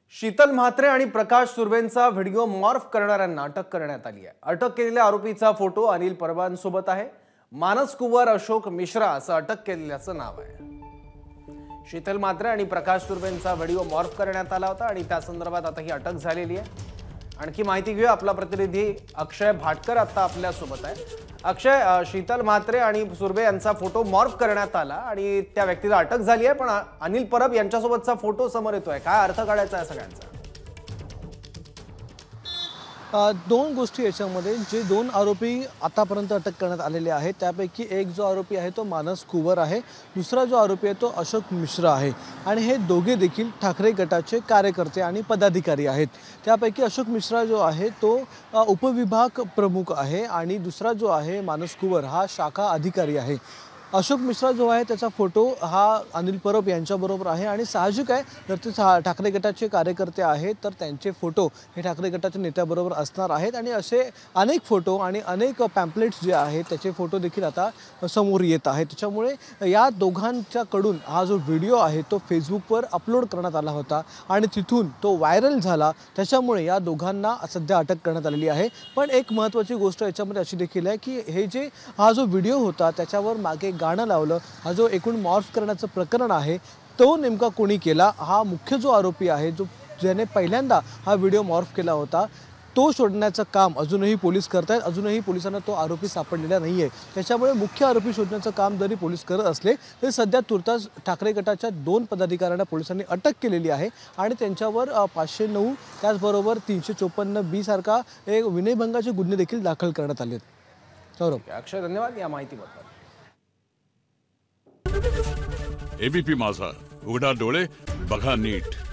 शीतल म्हात्रे आणि प्रकाश सुर्वेंचा video morph करणाऱ्यांना अटक करण्यात आली आहे। अटक केलेल्या आरोपीचा फोटो अनिल परबांसोबत आहे। मानस कुंवर अशोक मिश्रा असं अटक केलेल्याचं नाव आहे। शीतल म्हात्रे आणि प्रकाश सुर्वेंचा व्हिडिओ मॉर्फ करण्यात आला होता आणि त्या संदर्भात आता ही अटक झालेली आहे। आणखी माहिती घेऊया, आपला प्रतिनिधी अक्षय भाटकर आता आपल्या सोबत आहे। अक्षय, शीतल म्हात्रे आणि सुर्वे यांचा फोटो मॉर्फ करण्यात आला आणि त्या व्यक्तीला अटक झाली आहे, पण अनिल परब यांच्यासोबतचा फोटो समोर येतोय। काय अर्थ काढायचा आहे सगळ्यांचा? दोन गोष्टी याच्यामध्ये, जे दोन आरोपी आतापर्यंत अटक करण्यात आलेले आहेत त्यापैकी एक जो आरोपी आहे तो मानस कुंवर आहे, दुसरा जो आरोपी आहे तो अशोक मिश्रा आहे आणि हे दोघे देखील ठाकरे गटाचे कार्यकर्ते आणि पदाधिकारी आहेत। त्यापैकी अशोक मिश्रा जो आहे तो उपविभाग प्रमुख आहे आणि दुसरा जो आहे मानस कुंवर हा शाखा अधिकारी आहे। अशोक मिश्रा जो आहे त्याचा फोटो हा अनिल परब यांच्याबरोबर आहे आणि साहजिक आहे, जर ते ठाकरे गटाचे कार्यकर्ते आहेत तर त्यांचे फोटो हे ठाकरे गटाच्या नेत्याबरोबर असणार आहेत आणि असे अनेक फोटो आणि अनेक पॅम्पलेट्स जे आहेत त्याचे फोटो देखील आता समोर येत आहेत। त्याच्यामुळे या दोघांच्याकडून हा जो व्हिडिओ आहे तो फेसबुकवर अपलोड करण्यात आला होता आणि तिथून तो व्हायरल झाला, त्याच्यामुळे या दोघांना सध्या अटक करण्यात आलेली आहे। पण एक महत्त्वाची गोष्ट याच्यामध्ये अशी देखील आहे की हा जो व्हिडिओ होता त्याच्यावर मागे गाणं लावलं, हा जो एकूण मॉर्फ करण्याचं प्रकरण आहे तो नेमका कोणी केला, हा मुख्य जो आरोपी आहे ज्याने पहिल्यांदा हा व्हिडिओ मॉर्फ केला होता तो शोधण्याचं काम अजूनही पोलीस करतायत। अजूनही पोलिसांना तो आरोपी सापडलेला नाही आहे। त्याच्यामुळे मुख्य आरोपी शोधण्याचं काम जरी पोलीस करत असले तरी सध्या तुर्तास ठाकरे गटाच्या दोन पदाधिकाऱ्यांना पोलिसांनी अटक केलेली आहे आणि त्यांच्यावर 509 त्याचबरोबर 354B सारखा एक विनयभंगाचे गुन्हे देखील दाखल करण्यात आले आहेत। अक्षय, धन्यवाद या माहितीबद्दल। एबीपी माझा, उघडा डोळे बघा नीट।